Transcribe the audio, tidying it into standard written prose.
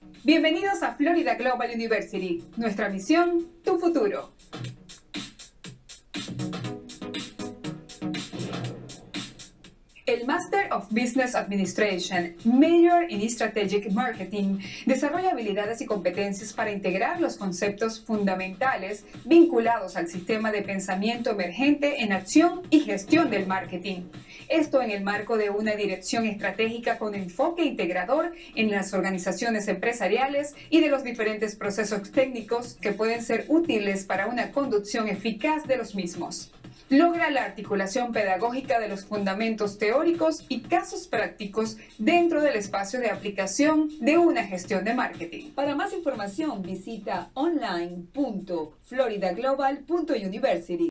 Bienvenidos a Florida Global University. Nuestra misión, tu futuro. El Master of Business Administration, Major in Strategic Marketing, desarrolla habilidades y competencias para integrar los conceptos fundamentales vinculados al sistema de pensamiento emergente en acción y gestión del marketing. Esto en el marco de una dirección estratégica con enfoque integrador en las organizaciones empresariales y de los diferentes procesos técnicos que pueden ser útiles para una conducción eficaz de los mismos. Logra la articulación pedagógica de los fundamentos teóricos y casos prácticos dentro del espacio de aplicación de una gestión de marketing. Para más información visita online.floridaglobal.university.